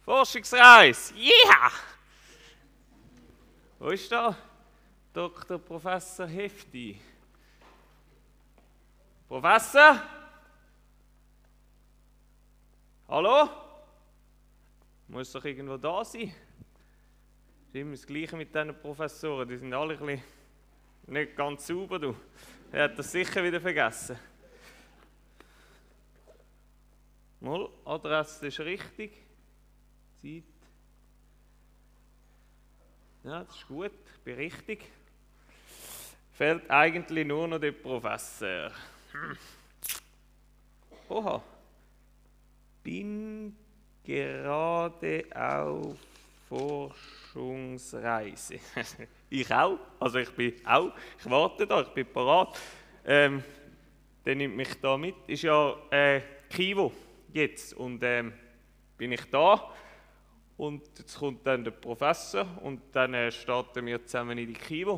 Forschungsreise! Yeah! Wo ist da? Dr. Professor Hefti. Professor? Hallo? Muss doch irgendwo da sein. Das ist immer das Gleiche mit diesen Professoren. Die sind alle ein bisschen nicht ganz sauber. Du. Er hat das sicher wieder vergessen. Mal, Adresse ist richtig. Zeit. Ja, das ist gut, ich bin richtig. Fehlt eigentlich nur noch der Professor. Oha. Bin gerade auf Forschungsreise. Ich auch. Also ich bin auch. Ich warte da, ich bin parat. Der nimmt mich da mit. Ist ja Kivo jetzt. Und bin ich da. Und jetzt kommt dann der Professor und dann starten wir zusammen in die Kivo.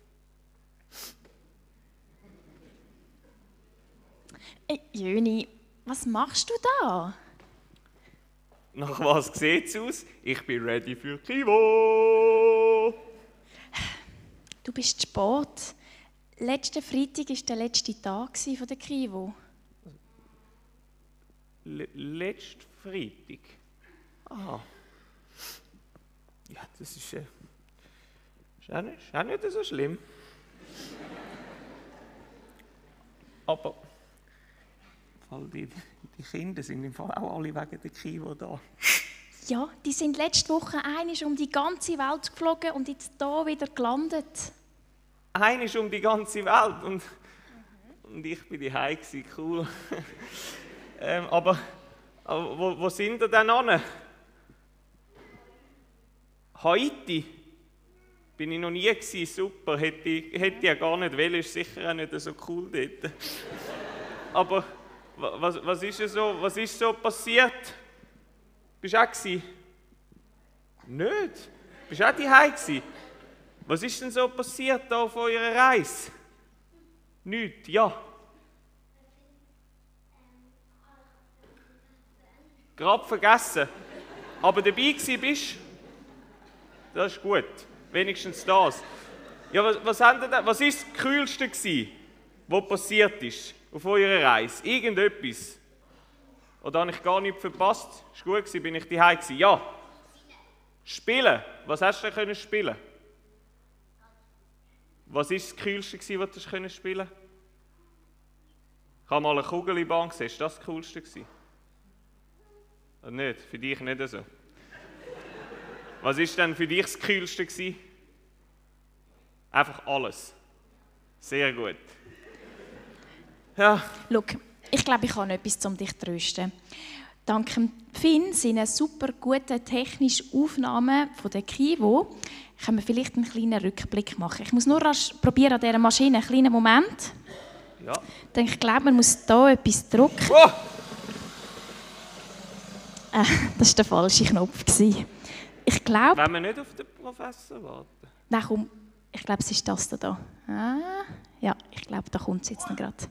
Jöni, was machst du da? Nach was sieht es aus? Ich bin ready für Kivo! Du bist zu spät. Letzten Freitag war der letzte Tag von der Kivo. Letzten Freitag? Ah. Ja, das ist auch nicht so schlimm. Aber die Kinder sind im Fall auch alle wegen der Kivo da. Ja, die sind letzte Woche einmal um die ganze Welt geflogen und jetzt hier wieder gelandet. Einmal um die ganze Welt und ich bin daheim gewesen, cool. Aber wo sind wir denn hin? Haiti? Bin ich noch nie gewesen, super. Hätte ich ja gar nicht wollen, ist sicher auch nicht so cool dort. Aber was ist so passiert? Bist du auch gewesen? Nicht? Bist du auch daheim gewesen? Was ist denn so passiert da auf eurer Reise? Nichts, ja. Gerade vergessen. Aber dabei gewesen bist? Das ist gut. Wenigstens das. Ja, was war das Kühlste gewesen, was passiert ist auf eurer Reise? Irgendetwas? Oder habe ich gar nichts verpasst? Ist gut gewesen, bin ich daheim gewesen? Ja. Spielen. Was hast du denn spielen? Was war das Kühlste gewesen, was du spielen konntest? Ich habe mal eine Kugelbahn gesehen. Ist das Coolste gewesen? Oder nicht? Für dich nicht so. Was war denn für dich das Kühlste gewesen? Einfach alles. Sehr gut. Ja. Schau, ich glaube, ich habe etwas, um dich zu trösten. Dank Finn seinen super guten technischen Aufnahmen von der Kivo können wir vielleicht einen kleinen Rückblick machen. Ich muss nur probieren an dieser Maschine, einen kleinen Moment. Ja. Dann ich glaube, man muss hier etwas drücken. Oh! Das war der falsche Knopf. Ich glaube... Wenn wir nicht auf den Professor warten. Nein, komm. Ich glaube, es ist das da. Ah, ja, ich glaube, da kommt es jetzt noch gerade.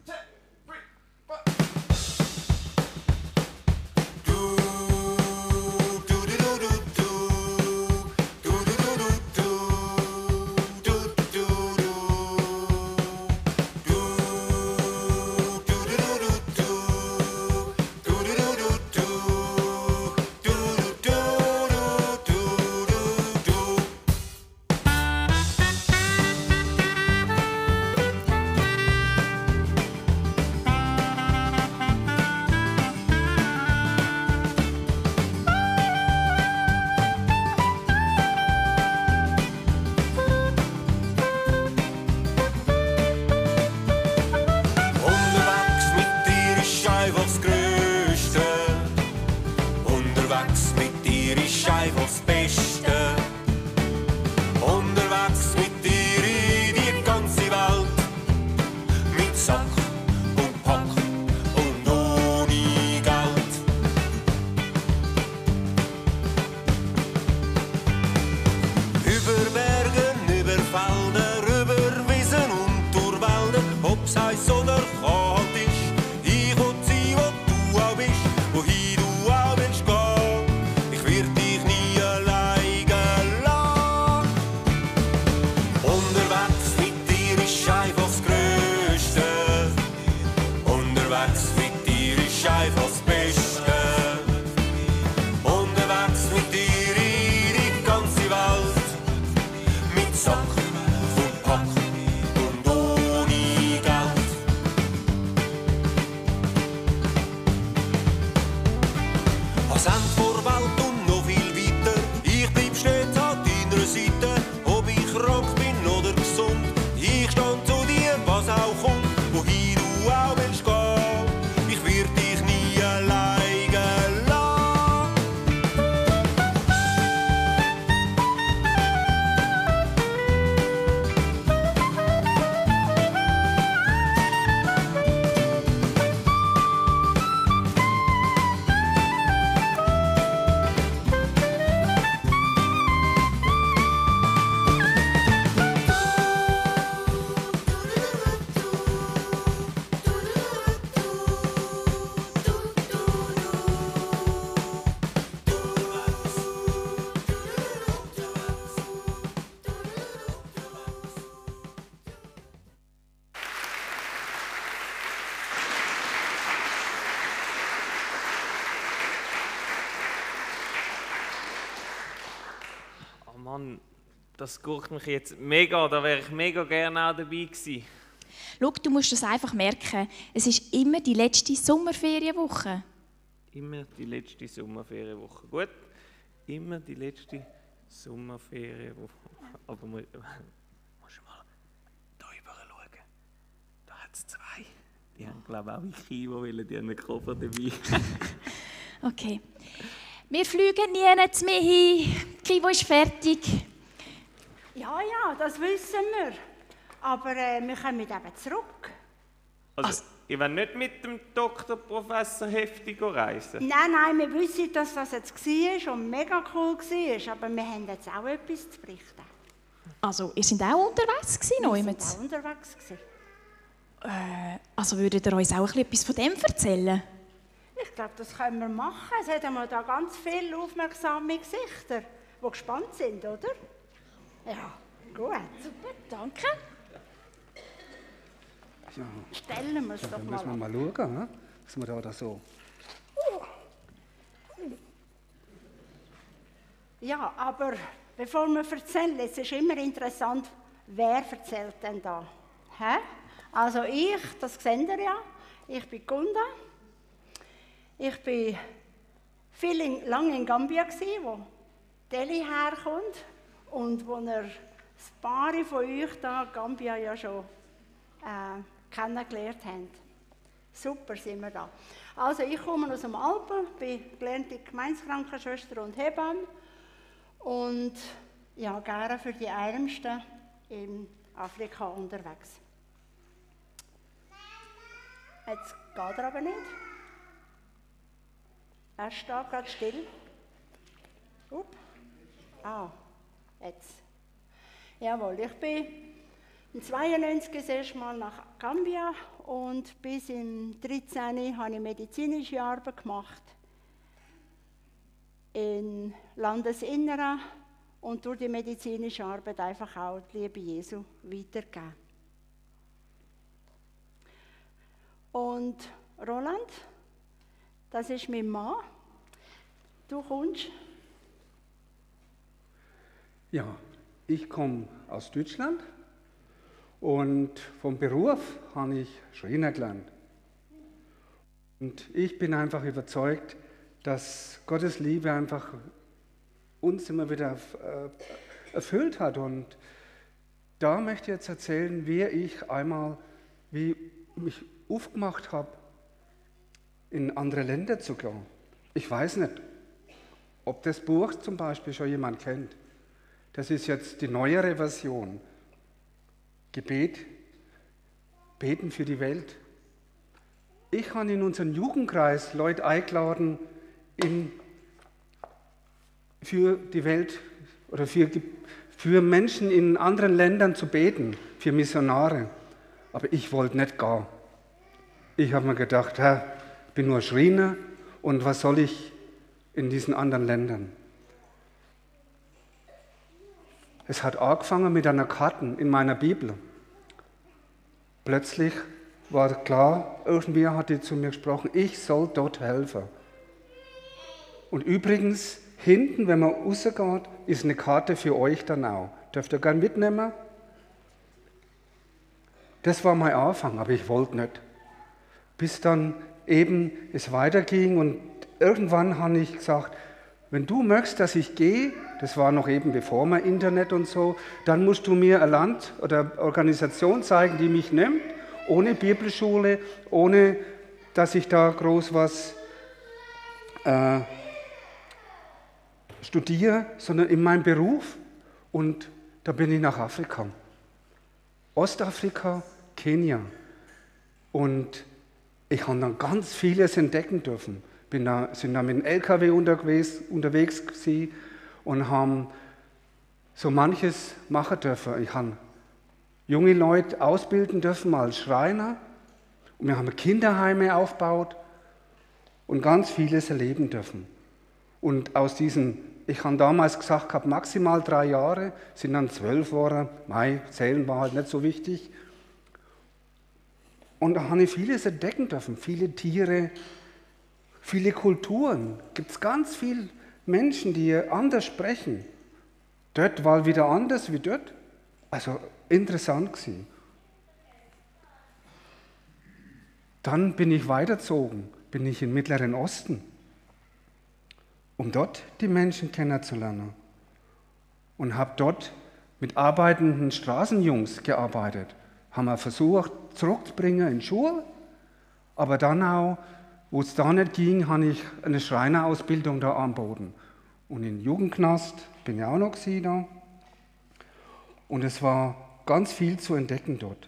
einfach das Beste. Unterwegs mit dir in die ganze Welt. Mit Sack und Pack und ohne Geld. Als Ende vor Welt und noch viel weiter. Ich bleib stets an deiner Seite. Ob ich krank bin oder gesund. Ich stand zu dir, was auch kommt. Wohin du auch willst gehen. Ich werd dich nie alleine lassen. Oh Mann, das guckt mich jetzt mega, da wäre ich mega gerne auch dabei gewesen. Schau, du musst das einfach merken. Es ist immer die letzte Sommerferienwoche. Immer die letzte Sommerferienwoche. Gut, immer die letzte Sommerferienwoche. Aber musst du mal da rüber schauen. Da hat es zwei. Die haben, glaube ich, auch in Kivo, die haben einen Koffer dabei. Okay. Wir fliegen nirgends mehr hin. Kivo ist fertig. Ja, das wissen wir. Aber wir kommen eben zurück. Also, ich will nicht mit dem Dr. Professor Hefti reisen. Nein, wir wissen, dass das jetzt war und mega cool war. Aber wir haben jetzt auch etwas zu berichten. Also, ihr seid auch unterwegs gewesen, Wir Neumann? sind auch unterwegs gewesen. Also würdet ihr uns auch etwas von dem erzählen? Ich glaube, das können wir machen. Es hat einmal da ganz viele aufmerksame Gesichter, die gespannt sind, oder? Ja, gut. Super, danke. Ja, Stellen wir es doch dann mal müssen wir an. mal schauen, ne? Was wir da so. Ja, aber bevor wir erzählen, es ist immer interessant, wer erzählt denn da? Hä? Also ich, das seht ihr ja, ich bin Gunda. Ich war lange in Gambia, wo Delhi herkommt und wo ein paar von euch da Gambia ja schon kennengelernt haben. Super sind wir da. Also ich komme aus dem Alpen, bin gelernte Gemeindekrankenschwester und Hebamme und ja, gerne für die Ärmsten in Afrika unterwegs. Jetzt geht er aber nicht. Er steht gerade still. Jetzt. Jawohl, ich bin im 92 das erste Mal nach Gambia und bis im 13 habe ich medizinische Arbeit gemacht im Landesinneren und durch die medizinische Arbeit einfach auch die Liebe Jesu weitergeben. Und Roland, das ist mein Mann. Du kommst? Ja, ich komme aus Deutschland und vom Beruf habe ich Schreiner gelernt. Und ich bin einfach überzeugt, dass Gottes Liebe einfach uns immer wieder erfüllt hat. Und da möchte ich jetzt erzählen, wie ich mich aufgemacht habe, in andere Länder zu gehen. Ich weiß nicht, ob das Buch zum Beispiel schon jemand kennt. Das ist jetzt die neuere Version. Gebet, beten für die Welt. Ich habe in unseren Jugendkreis Leute eingeladen, für die Welt oder für Menschen in anderen Ländern zu beten, für Missionare. Aber ich wollte nicht gehen. Ich habe mir gedacht, Herr, ich bin nur Schreiner und was soll ich in diesen anderen Ländern? Es hat angefangen mit einer Karte in meiner Bibel. Plötzlich war klar, irgendwie hat die zu mir gesprochen, ich soll dort helfen. Und übrigens, hinten, wenn man rausgeht, ist eine Karte für euch dann auch. Dürft ihr gerne mitnehmen? Das war mein Anfang, aber ich wollte nicht. Bis dann eben es weiterging und irgendwann habe ich gesagt, wenn du möchtest, dass ich gehe, das war noch eben bevor mein Internet und so, dann musst du mir ein Land oder Organisation zeigen, die mich nimmt, ohne Bibelschule, ohne dass ich da groß was studiere, sondern in meinem Beruf. Und da bin ich nach Afrika. Ostafrika, Kenia. Und ich habe dann ganz vieles entdecken dürfen. Sind da mit dem LKW unterwegs gewesen und haben so manches machen dürfen. Ich habe junge Leute ausbilden dürfen als Schreiner. Und wir haben Kinderheime aufgebaut und ganz vieles erleben dürfen. Und aus diesen, ich habe damals gesagt, ich habe maximal 3 Jahre, sind dann 12 geworden. Zählen war halt nicht so wichtig. Und da habe ich vieles entdecken dürfen, viele Tiere, viele Kulturen. Gibt es ganz viele Menschen, die anders sprechen. Dort war wieder anders wie dort. Also interessant gewesen. Dann bin ich weitergezogen, bin ich im Mittleren Osten, um dort die Menschen kennenzulernen. Und habe dort mit arbeitenden Straßenjungs gearbeitet. Haben wir versucht, zurückzubringen in die Schule, aber dann auch, wo es da nicht ging, habe ich eine Schreinerausbildung da angeboten. Und im Jugendknast bin ich auch noch da. Und es war ganz viel zu entdecken dort.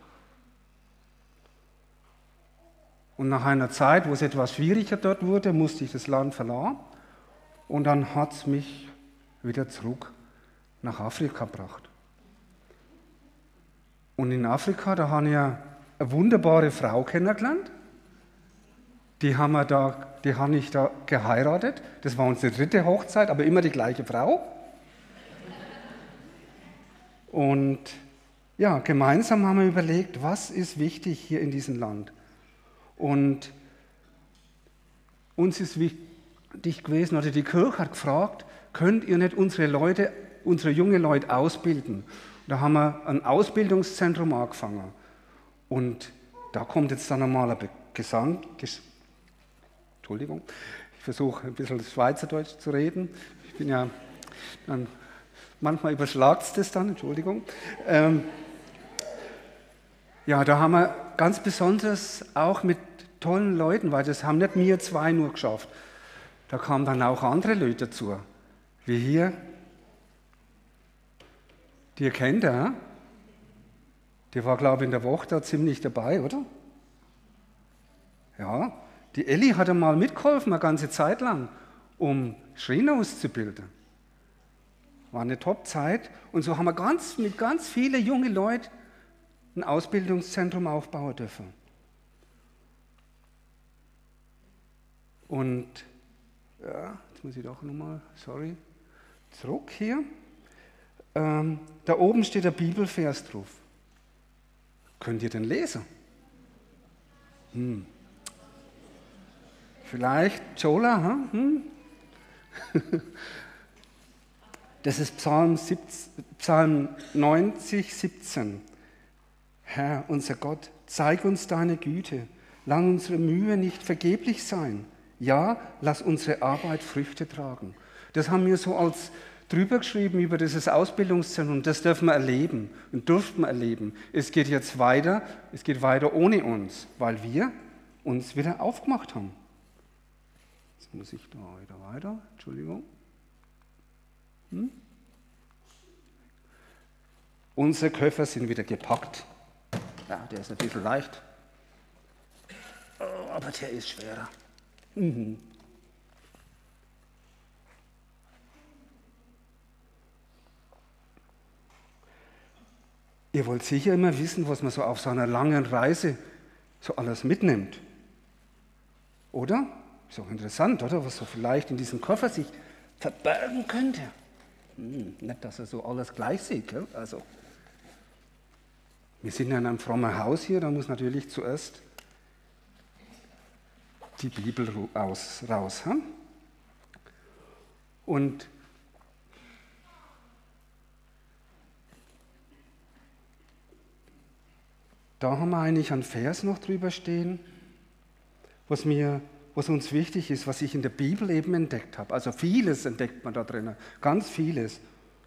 Und nach einer Zeit, wo es etwas schwieriger dort wurde, musste ich das Land verlassen. Und dann hat es mich wieder zurück nach Afrika gebracht. Und in Afrika, da habe ich eine wunderbare Frau kennengelernt. Die habe ich da geheiratet. Das war unsere 3. Hochzeit, aber immer die gleiche Frau. Und ja, gemeinsam haben wir überlegt, was ist wichtig hier in diesem Land. Und uns ist wichtig gewesen, oder die Kirche hat gefragt, könnt ihr nicht unsere jungen Leute ausbilden? Da haben wir ein Ausbildungszentrum angefangen. Und da kommt jetzt dann einmal ein Entschuldigung, ich versuche ein bisschen Schweizerdeutsch zu reden. Ich bin ja dann, manchmal überschlagt es das dann, Entschuldigung. Ja, da haben wir ganz besonders auch mit tollen Leuten, weil das haben nicht wir 2 nur geschafft. Da kamen dann auch andere Leute dazu, wie hier. Die ihr kennt, ja? Die war, glaube ich, in der Woche da ziemlich dabei, oder? Ja, die Elli hat einmal mitgeholfen, eine ganze Zeit lang, um Schreiner auszubilden. War eine Top-Zeit. Und so haben wir mit ganz vielen jungen Leuten ein Ausbildungszentrum aufbauen dürfen. Und, ja, jetzt muss ich doch nochmal, zurück hier. Da oben steht der Bibelvers drauf. Könnt ihr den lesen? Vielleicht Jola? Das ist Psalm 90, 17. Herr, unser Gott, zeig uns deine Güte. Lass unsere Mühe nicht vergeblich sein. Ja, lass unsere Arbeit Früchte tragen. Das haben wir so als drüber geschrieben über dieses Ausbildungszentrum. Das dürfen wir erleben und durften wir erleben. Es geht jetzt weiter, es geht weiter ohne uns, weil wir uns wieder aufgemacht haben. Jetzt muss ich da wieder weiter, Entschuldigung. Unsere Koffer sind wieder gepackt. Ja, der ist ein bisschen leicht, aber der ist schwerer. Ihr wollt sicher immer wissen, was man so auf so einer langen Reise so alles mitnimmt. Oder? Ist auch interessant, oder? Was so vielleicht in diesem Koffer sich verbergen könnte. Nicht, dass er so alles gleich sieht. Gell? Also, wir sind ja in einem frommen Haus hier, da muss natürlich zuerst die Bibel raus. Hm? Und da haben wir eigentlich einen Vers noch drüber stehen, was uns wichtig ist, was ich in der Bibel eben entdeckt habe. Also vieles entdeckt man da drin, ganz vieles.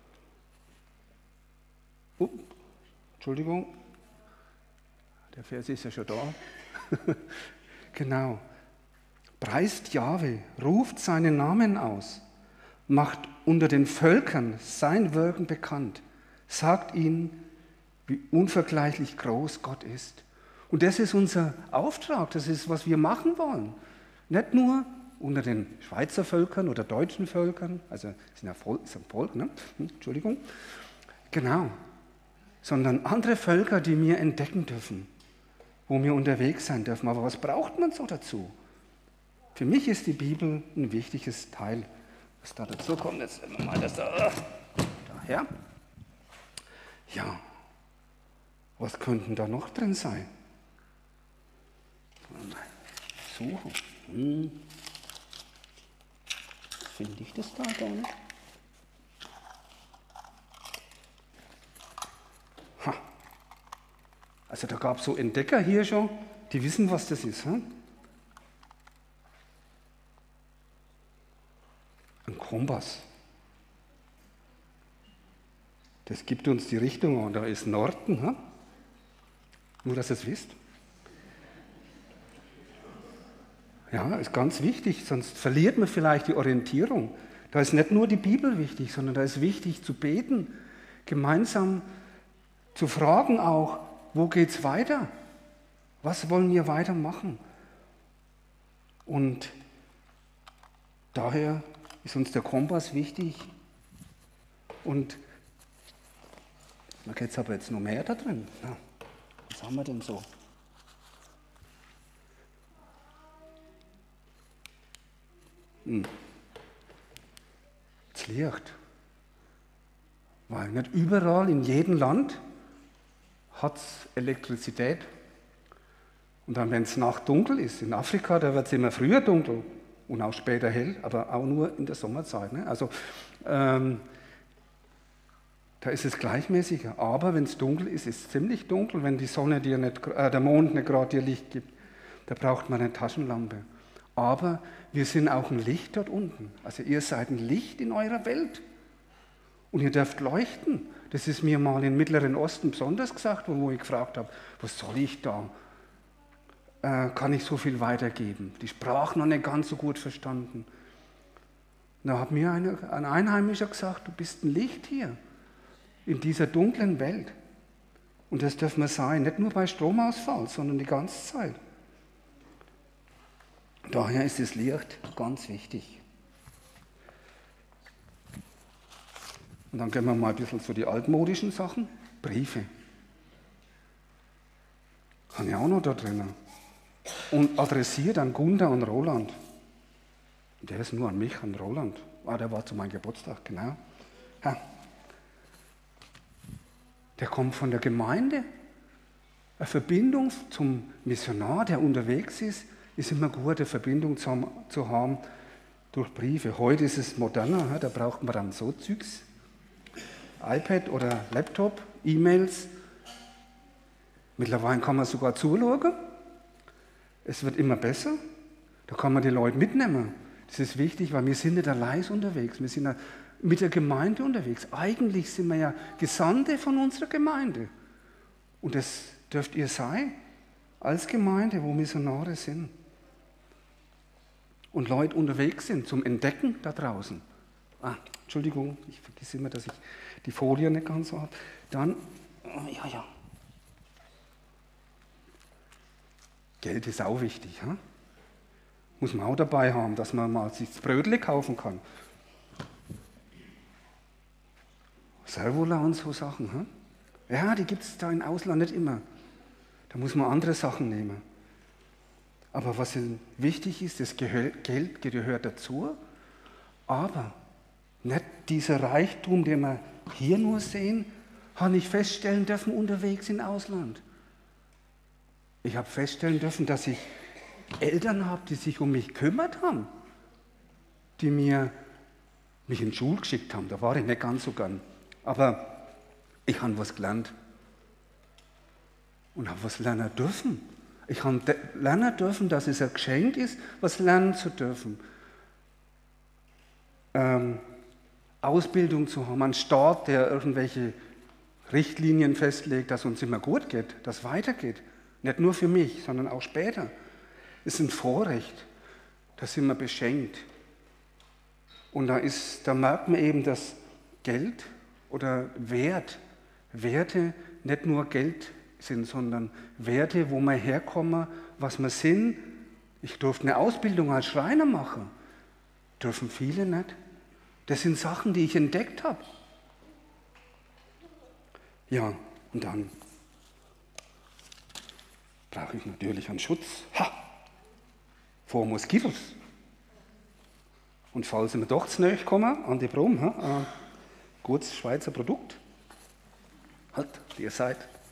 Entschuldigung, der Vers ist ja schon da. Genau. Preist Jahwe, ruft seinen Namen aus, macht unter den Völkern sein Wirken bekannt, sagt ihnen, wie unvergleichlich groß Gott ist. Und das ist unser Auftrag, das ist, was wir machen wollen. Nicht nur unter den Schweizer Völkern oder deutschen Völkern, also ist ein Volk, ne? Entschuldigung, genau, sondern andere Völker, die wir entdecken dürfen, wo wir unterwegs sein dürfen. Aber was braucht man so dazu? Für mich ist die Bibel ein wichtiges Teil. Was da dazu kommt, jetzt immer mal das daher. Ja, was könnten da noch drin sein? Suchen. Finde ich das da gar nicht? Ha. Also da gab es so Entdecker hier schon, die wissen, was das ist. Hm? Ein Kompass. Das gibt uns die Richtung und da ist Norden. Hm? Nur, dass ihr es wisst. Ja, ist ganz wichtig, sonst verliert man vielleicht die Orientierung. Da ist nicht nur die Bibel wichtig, sondern da ist wichtig zu beten, gemeinsam zu fragen auch, wo geht es weiter? Was wollen wir weitermachen? Und daher ist uns der Kompass wichtig. Und da geht es aber jetzt noch mehr da drin. Ja, was haben wir denn so? Das Licht. Weil nicht überall in jedem Land hat es Elektrizität. Und dann, wenn es nachts dunkel ist, in Afrika, da wird es immer früher dunkel und auch später hell, aber auch nur in der Sommerzeit. Ne? Also da ist es gleichmäßiger. Aber wenn es dunkel ist, ist es ziemlich dunkel, wenn die Sonne dir nicht, der Mond nicht gerade dir Licht gibt. Da braucht man eine Taschenlampe. Aber wir sind auch ein Licht dort unten. Also ihr seid ein Licht in eurer Welt. Und ihr dürft leuchten. Das ist mir mal im Mittleren Osten besonders gesagt, wo ich gefragt habe, was soll ich da? Kann ich so viel weitergeben? Die Sprache noch nicht ganz so gut verstanden. Da hat mir ein Einheimischer gesagt, du bist ein Licht hier, in dieser dunklen Welt. Und das dürfen wir sein, nicht nur bei Stromausfall, sondern die ganze Zeit. Daher ist das Licht ganz wichtig. Und dann gehen wir mal ein bisschen zu den altmodischen Sachen. Briefe. Habe ich auch noch da drinnen. Und adressiert an Gunda und Roland. Der ist nur an mich, an Roland. Der war zu meinem Geburtstag, genau. Ja. Der kommt von der Gemeinde. Eine Verbindung zum Missionar, der unterwegs ist immer gut, eine Verbindung zu haben durch Briefe. Heute ist es moderner, da braucht man dann so Zeugs. iPad oder Laptop, E-Mails. Mittlerweile kann man sogar zuschauen. Es wird immer besser. Da kann man die Leute mitnehmen. Das ist wichtig, weil wir sind nicht allein unterwegs. Wir sind ja mit der Gemeinde unterwegs. Eigentlich sind wir ja Gesandte von unserer Gemeinde. Und das dürft ihr sein, als Gemeinde, wo Missionare sind. Und Leute unterwegs sind zum Entdecken da draußen. Entschuldigung, ich vergesse immer, dass ich die Folie nicht ganz so habe. Dann, ja. Geld ist auch wichtig. Hm? Muss man auch dabei haben, dass man mal sich das Brötchen kaufen kann. Servola und so Sachen. Hm? Ja, die gibt es da im Ausland nicht immer. Da muss man andere Sachen nehmen. Aber was wichtig ist, das Geld gehört dazu, aber nicht dieser Reichtum, den wir hier nur sehen, habe ich feststellen dürfen unterwegs im Ausland. Ich habe feststellen dürfen, dass ich Eltern habe, die sich um mich gekümmert haben, die mich in die Schule geschickt haben. Da war ich nicht ganz so gern. Aber ich habe was gelernt und habe was lernen dürfen. Ich habe lernen dürfen, dass es ein Geschenk ist, was lernen zu dürfen. Ausbildung zu haben, einen Staat, der irgendwelche Richtlinien festlegt, dass uns immer gut geht, dass es weitergeht. Nicht nur für mich, sondern auch später. Es ist ein Vorrecht. Da sind wir beschenkt. Und da merkt man eben, dass Geld oder Werte nicht nur Geld sind, sondern Werte, wo wir herkommen, was wir sind. Ich durfte eine Ausbildung als Schreiner machen. Dürfen viele nicht. Das sind Sachen, die ich entdeckt habe. Ja, und dann brauche ich natürlich einen Schutz vor Moskitos. Und falls wir doch zu nahe kommen, Antibrom, gutes Schweizer Produkt, halt, ihr seid.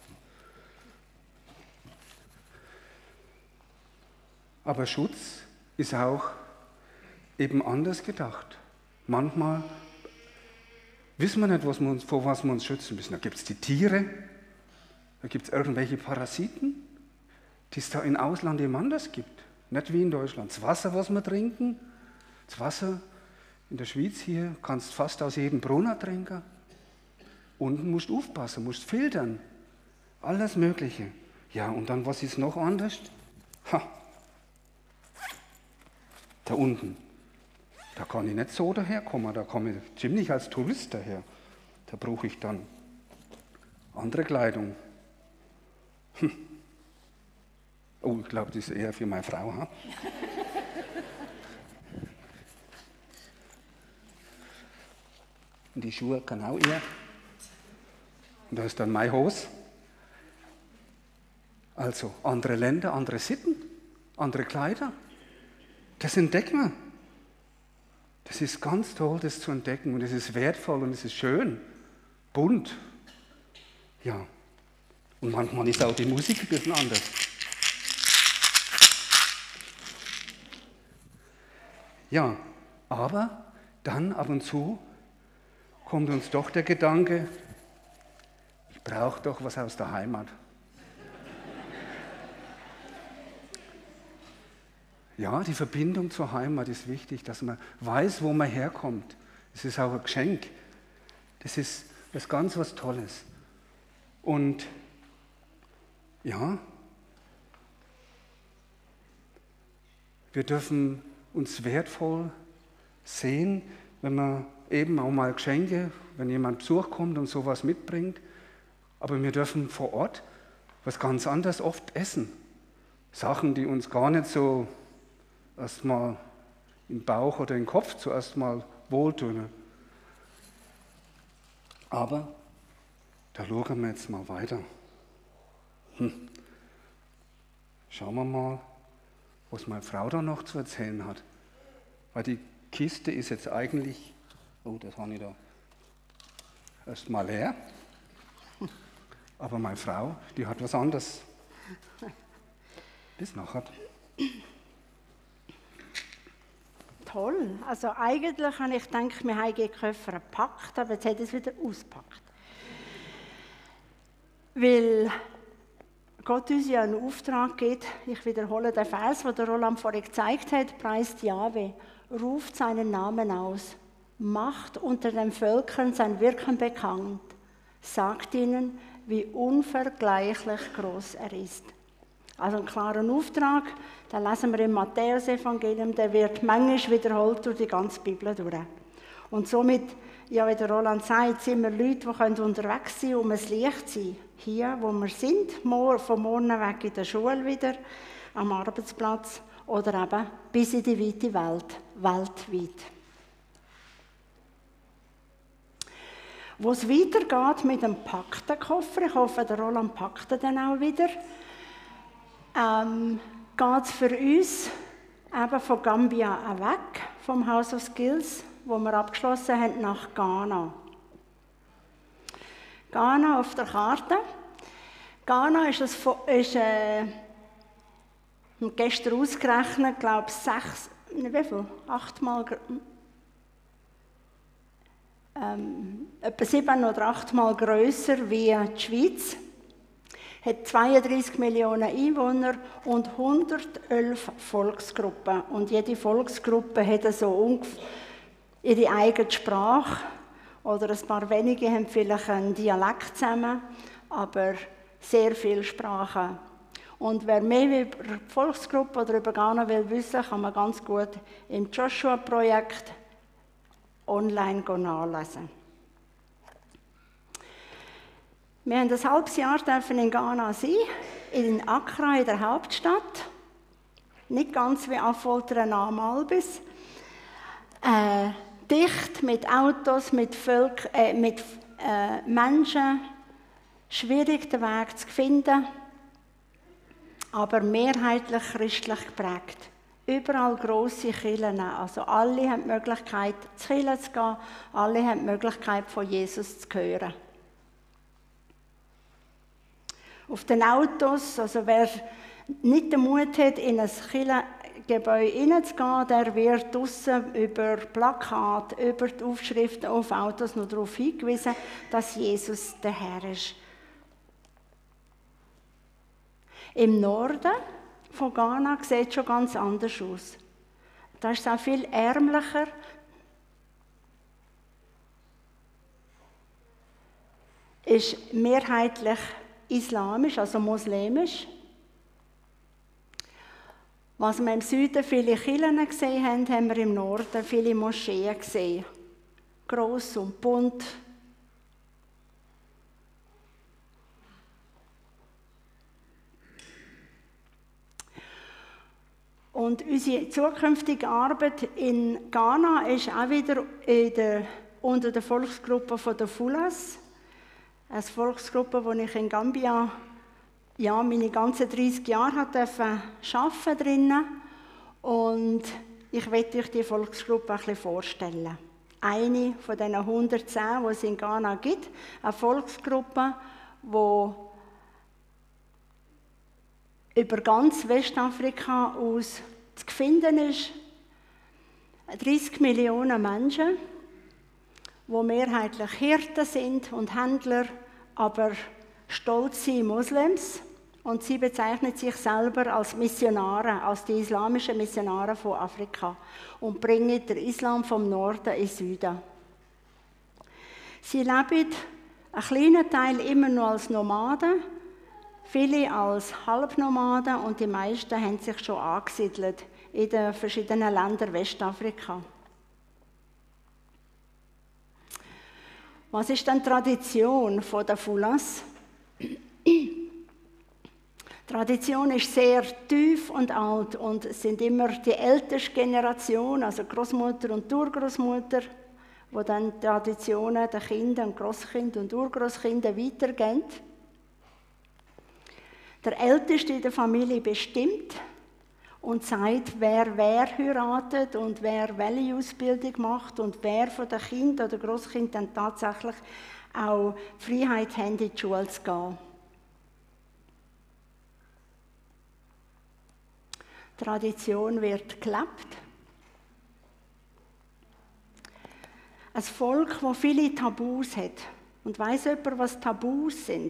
Aber Schutz ist auch eben anders gedacht. Manchmal wissen wir nicht, vor was wir uns schützen müssen. Da gibt es die Tiere, da gibt es irgendwelche Parasiten, die es da im Ausland eben anders gibt. Nicht wie in Deutschland. Das Wasser, was wir trinken, das Wasser in der Schweiz hier, kannst fast aus jedem Brunnen trinken. Unten musst du aufpassen, musst filtern. Alles Mögliche. Ja, und dann, was ist noch anders? Da unten. Da kann ich nicht so daherkommen, da komme ich ziemlich als Tourist daher. Da brauche ich dann andere Kleidung. Oh, ich glaube, das ist eher für meine Frau. Und die Schuhe kann auch eher. Und da ist dann meine Hose. Also andere Länder, andere Sitten, andere Kleider. Das entdecken wir. Das ist ganz toll, das zu entdecken und es ist wertvoll und es ist schön, bunt. Ja, und manchmal ist auch die Musik ein bisschen anders. Ja, aber dann ab und zu kommt uns doch der Gedanke, ich brauche doch was aus der Heimat. Ja, die Verbindung zur Heimat ist wichtig, dass man weiß, wo man herkommt. Es ist auch ein Geschenk. Das ist was Tolles. Und ja, wir dürfen uns wertvoll sehen, wenn man eben auch mal Geschenke, wenn jemand Besuch kommt und sowas mitbringt. Aber wir dürfen vor Ort was ganz anderes oft essen. Sachen, die uns gar nicht so erstmal im Bauch oder im Kopf zuerst mal wohltun. Aber da schauen wir jetzt mal weiter. Schauen wir mal, was meine Frau da noch zu erzählen hat. Weil die Kiste ist jetzt eigentlich, das habe ich da erst mal leer. Aber meine Frau, die hat was anderes. Bis nachher. Toll. Also eigentlich habe ich gedacht, wir haben die Koffer gepackt, aber jetzt hat es wieder ausgepackt. Weil Gott uns ja einen Auftrag gibt, ich wiederhole den Vers, den der Roland vorhin gezeigt hat, preist Jahwe, ruft seinen Namen aus, macht unter den Völkern sein Wirken bekannt, sagt ihnen, wie unvergleichlich groß er ist. Also einen klaren Auftrag, den lesen wir im Matthäus-Evangelium, der wird manchmal wiederholt durch die ganze Bibel durch. Und somit, ja, wie der Roland sagt, sind wir Leute, die unterwegs sein können, um ein Licht zu sein. Hier, wo wir sind, von morgen weg in der Schule wieder, am Arbeitsplatz oder eben bis in die weite Welt, weltweit. Wo es weitergeht mit dem Paktenkoffer, ich hoffe, der Roland packt den dann auch wieder, geht es für uns eben von Gambia weg, vom House of Skills, wo wir abgeschlossen haben, nach Ghana. Ghana auf der Karte. Ghana ist Und gestern ausgerechnet, glaube ich, etwa 7 oder 8 Mal grösser wie die Schweiz. Hat 32 Millionen Einwohner und 111 Volksgruppen. Und jede Volksgruppe hat so ihre eigene Sprache. Oder ein paar wenige haben vielleicht einen Dialekt zusammen, aber sehr viele Sprachen. Und wer mehr über die Volksgruppe oder über Ghana will wissen, kann man ganz gut im Joshua-Projekt online nachlesen. Wir haben ein halbes Jahr in Ghana sein, in Accra, in der Hauptstadt. Nicht ganz wie Affoltern am Albis. Dicht mit Autos, mit Menschen. Schwierig, den Weg zu finden, aber mehrheitlich christlich geprägt. Überall grosse Kirchen. Also alle haben die Möglichkeit, zu Kirche zu gehen. Alle haben die Möglichkeit, von Jesus zu hören. Auf den Autos, also wer nicht den Mut hat, in ein Kirchengebäude hineinzugehen, der wird draussen über Plakate, über die Aufschriften auf Autos noch darauf hingewiesen, dass Jesus der Herr ist. Im Norden von Ghana sieht es schon ganz anders aus. Da ist es auch viel ärmlicher. Ist mehrheitlich islamisch, also muslimisch. Was wir im Süden viele Kirchen gesehen haben, haben wir im Norden viele Moscheen gesehen. Gross und bunt. Und unsere zukünftige Arbeit in Ghana ist auch wieder unter der Volksgruppe der Fulas. Eine Volksgruppe, die ich in Gambia meine ganzen 30 Jahre arbeiten drinnen. Und ich möchte euch die Volksgruppe ein bisschen vorstellen. Eine von diesen 110, die es in Ghana gibt. Eine Volksgruppe, die über ganz Westafrika aus zu finden ist. 30 Millionen Menschen, die mehrheitlich Hirten sind und Händler, aber stolze Moslems. Und sie bezeichnen sich selber als Missionare, als die islamischen Missionare von Afrika und bringen den Islam vom Norden in den Süden. Sie leben einen kleinen Teil immer noch als Nomaden, viele als Halbnomaden und die meisten haben sich schon angesiedelt in den verschiedenen Ländern Westafrika. Was ist denn die Tradition der Fulas? Die Tradition ist sehr tief und alt und es sind immer die älteste Generation, also Großmutter und Urgroßmutter, die dann die Traditionen den Kindern, Grosskind und Urgroßkindern weitergeben. Der Älteste in der Familie bestimmt und sagt, wer heiratet und wer welche Ausbildung macht und wer von den Kindern oder Grosskind dann tatsächlich auch die Freiheit haben, in die Schule zu gehen. Tradition wird gelebt. Ein Volk, das viele Tabus hat. Und weiss jemand, was Tabus sind?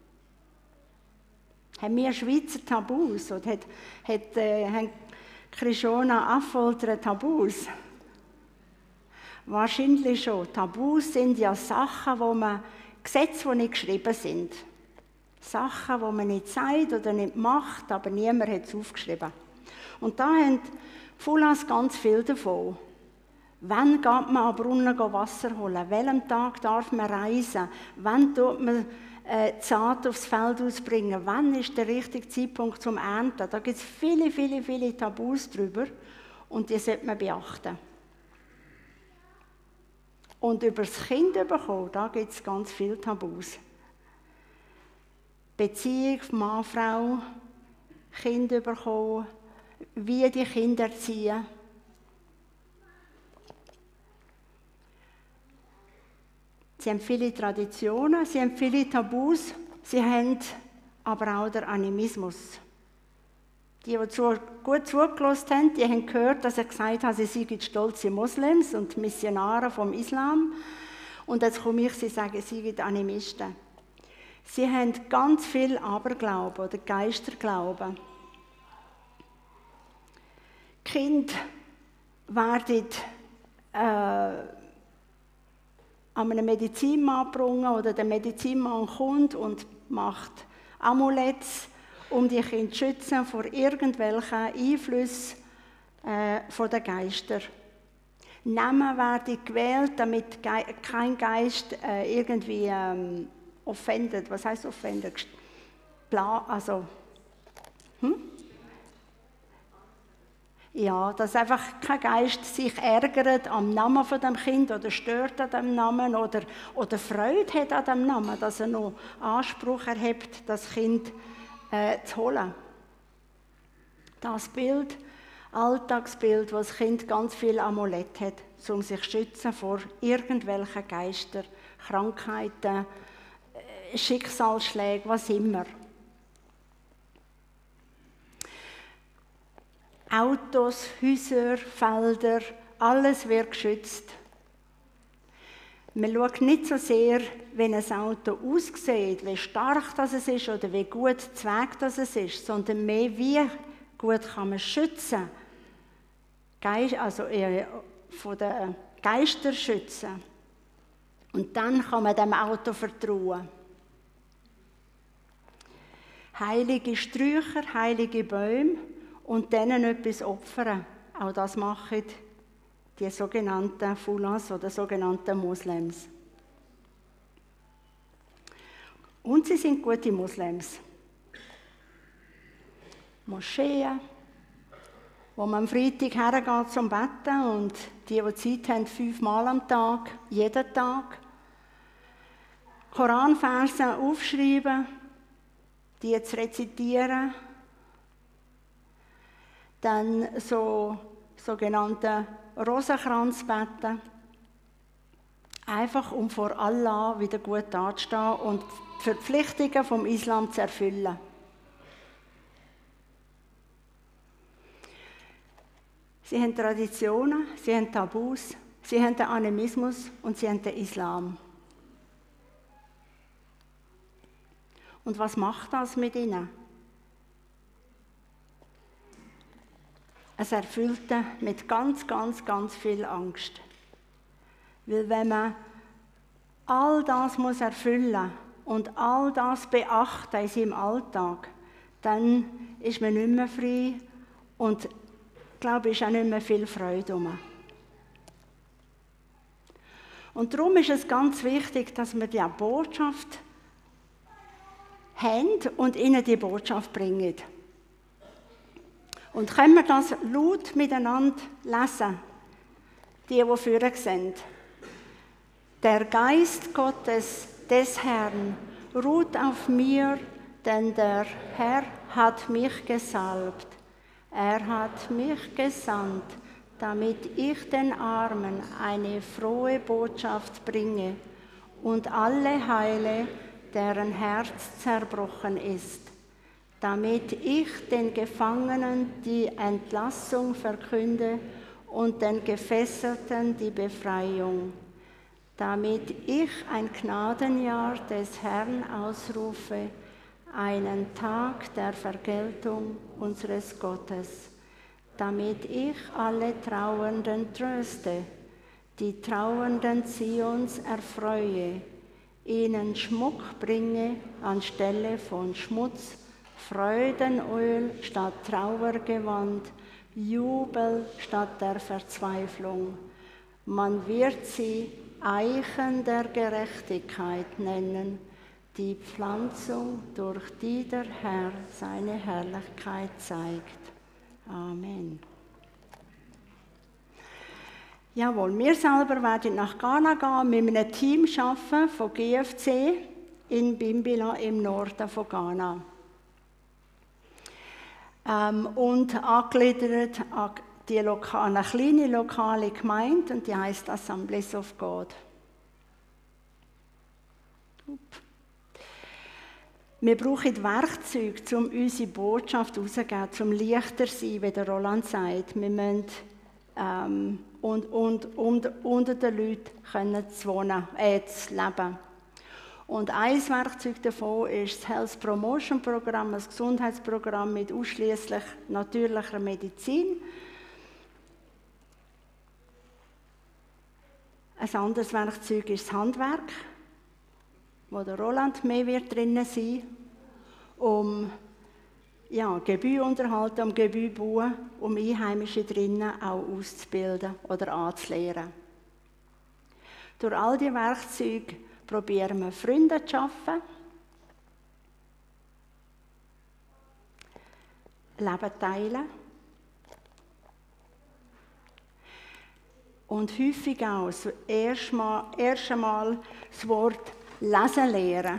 Haben wir Schweizer Tabus? Oder haben Krishona Affolter Tabus? Wahrscheinlich schon. Tabus sind ja Sachen, Gesetze, die nicht geschrieben sind. Sachen, die man nicht sagt oder nicht macht, aber niemand hat es aufgeschrieben. Und da haben die Fulas ganz viel davon. Wann geht man an den Brunnen Wasser holen? An welchem Tag darf man reisen? Wann tut man die Saat aufs Feld ausbringen? Wann ist der richtige Zeitpunkt zum Ernten? Da gibt es viele, viele, viele Tabus drüber und die sollte man beachten. Und über das Kind bekommen, da gibt es ganz viele Tabus. Beziehung, Mann, Frau, Kind bekommen, wie die Kinder erziehen. Sie haben viele Traditionen, sie haben viele Tabus, sie haben aber auch den Animismus. Die gut zugelassen haben, die haben gehört, dass er gesagt hat, sie seien stolze Moslems und Missionare vom Islam. Und jetzt komme ich, sie sagen, sie seien Animisten. Sie haben ganz viel Aberglauben oder Geisterglauben. Die Kinder werden an einem Medizinmann gebracht oder der Medizinmann kommt und macht Amuletts, um die Kinder zu schützen vor irgendwelchen Einflüssen von den Geistern. Namen werden gewählt, damit kein Geist irgendwie offendet. Was heisst offendet? Ja, dass einfach kein Geist sich ärgert am Namen von dem Kind oder stört an dem Namen oder Freude hat an dem Namen, dass er noch Anspruch erhebt, das Kind zu holen. Das Bild, Alltagsbild, wo das Kind ganz viel Amulett hat, um sich zu schützen vor irgendwelchen Geistern, Krankheiten, Schicksalsschlägen, was immer. Autos, Häuser, Felder, alles wird geschützt. Man schaut nicht so sehr, wie ein Auto aussieht, wie stark das ist oder wie gut das Weg das ist, sondern mehr, wie gut kann man schützen. Also von den Geistern schützen. Und dann kann man dem Auto vertrauen. Heilige Sträucher, heilige Bäume und denen etwas opfern. Auch das machen die sogenannten Fulas oder sogenannten Moslems. Und sie sind gute Moslems. Moscheen, wo man am Freitag hergeht zum Betten und die Zeit haben, 5-mal am Tag, jeden Tag. Koranverse aufschreiben, die zu rezitieren. Dann sogenannte Rosenkranzbetten. Einfach um vor Allah wieder gut dazustehen und die Verpflichtungen vom Islam zu erfüllen. Sie haben Traditionen, sie haben Tabus, sie haben den Animismus und sie haben den Islam. Und was macht das mit ihnen? Es erfüllt ihn mit ganz, ganz, ganz viel Angst. Weil wenn man all das muss erfüllen und all das beachten in seinem Alltag, dann ist man nicht mehr frei und, glaube ich, ist auch nicht mehr viel Freude um. Und darum ist es ganz wichtig, dass wir diese Botschaft haben und ihnen die Botschaft bringen. Und können wir das laut miteinander lesen, die vorne sind. Der Geist Gottes des Herrn ruht auf mir, denn der Herr hat mich gesalbt. Er hat mich gesandt, damit ich den Armen eine frohe Botschaft bringe und alle heile, deren Herz zerbrochen ist, damit ich den Gefangenen die Entlassung verkünde und den Gefesselten die Befreiung, damit ich ein Gnadenjahr des Herrn ausrufe, einen Tag der Vergeltung unseres Gottes, damit ich alle Trauernden tröste, die Trauernden Zions erfreue, ihnen Schmuck bringe anstelle von Schmutz, Freudenöl statt Trauergewand, Jubel statt der Verzweiflung. Man wird sie Eichen der Gerechtigkeit nennen, die Pflanzung, durch die der Herr seine Herrlichkeit zeigt. Amen. Jawohl, wir selber werden nach Ghana gehen, mit einem Team arbeiten von GFC in Bimbilla im Norden von Ghana. Und angegliedert an eine kleine lokale Gemeinde, und die heisst Assemblies of God. Wir brauchen Werkzeuge, um unsere Botschaft rauszugeben, um leichter zu sein, wie der Roland sagt. Wir müssen unter den Leuten können zu leben. Und ein Werkzeug davon ist das Health Promotion Programm, ein Gesundheitsprogramm mit ausschließlich natürlicher Medizin. Ein anderes Werkzeug ist das Handwerk, wo der Roland mehr wird drin sein, um Gebäude unterhalten, um Gebäude bauen, um Einheimische drinnen auch auszubilden oder anzulehren. Durch all diese Werkzeuge probieren wir Freunde zu schaffen, Leben teilen und häufig auch das erste Mal das Wort lesen lernen.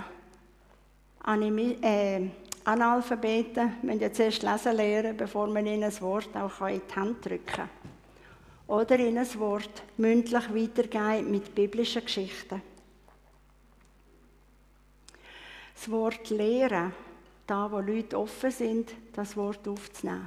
Analphabeten müssen ja zuerst lesen lernen, bevor man ihnen ein Wort auch in die Hand drücken kann. Oder ihnen ein Wort mündlich weitergeben mit biblischen Geschichten. Das Wort lehren, da wo Leute offen sind, das Wort aufzunehmen.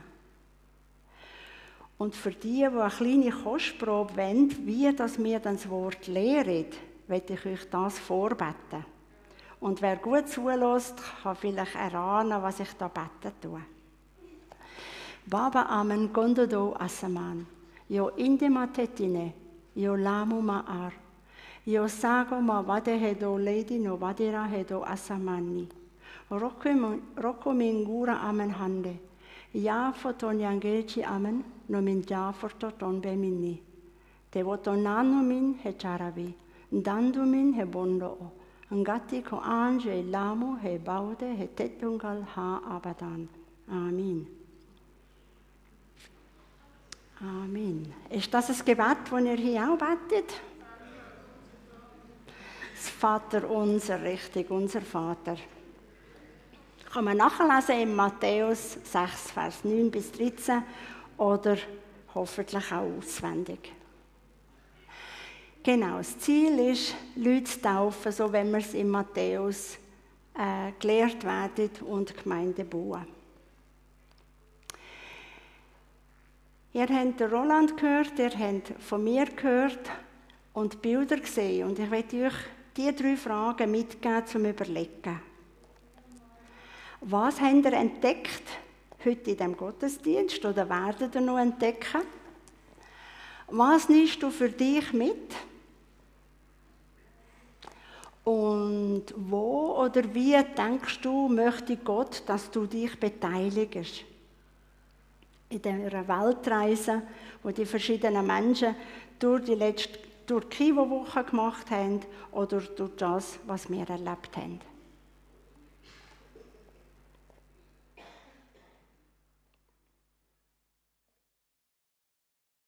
Und für die eine kleine Kostprobe wollen, wie wir das Wort lehren, möchte ich euch das vorbeten. Und wer gut zulässt, kann vielleicht erahnen, was ich da beten tue. Baba amen gondodo asaman, yo indema tetine, yo lamu ma'ar, yo sago ma vadehedo lady no vadera hedo asamani, roko mingura amen hande, ja foton yangechi amen, no min ja fortoton bemini, te votonano min he charavi, dandu min he bondo o. Ngati ko ange lamo he baude he tetungal ha abadan. Amen. Amen. Ist das ein Gebet, das ihr hier auch betet? Das Vater unser, richtig, unser Vater. Kann man nachlesen in Matthäus 6, Vers 9 bis 13 oder hoffentlich auch auswendig. Genau, das Ziel ist, Leute zu taufen, so wenn wir es in Matthäus gelehrt werden und Gemeinden bauen. Ihr habt den Roland gehört, ihr habt von mir gehört und Bilder gesehen. Und ich möchte euch diese 3 Fragen mitgeben zum Überlegen. Was habt ihr entdeckt heute in diesem Gottesdienst oder werdet ihr noch entdecken? Was nimmst du für dich mit? Und wo oder wie denkst du, möchte Gott, dass du dich beteiligst? In dieser Weltreise, wo die verschiedenen Menschen durch die Kivo-Woche gemacht haben oder durch das, was wir erlebt haben.